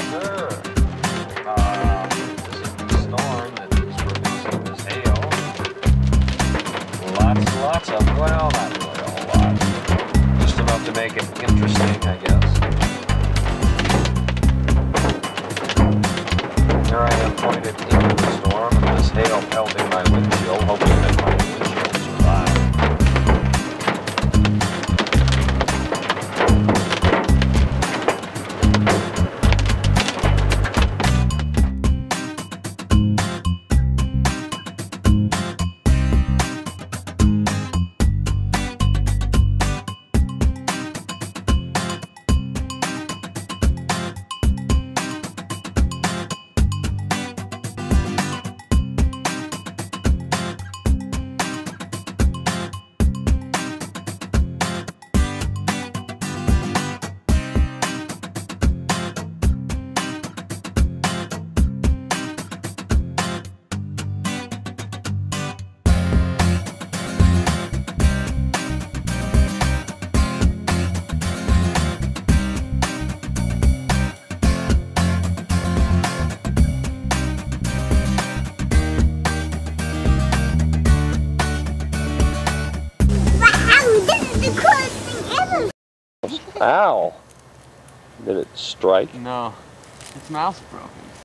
Sure. This is the storm that is producing this hail. Lots of, well, not really a whole lot. Just enough to make it interesting, I guess. Here I am pointed into the storm, and this hail pelting my windshield, hoping that my windshield will survive. Ow! Did it strike? No, its mouth's broken.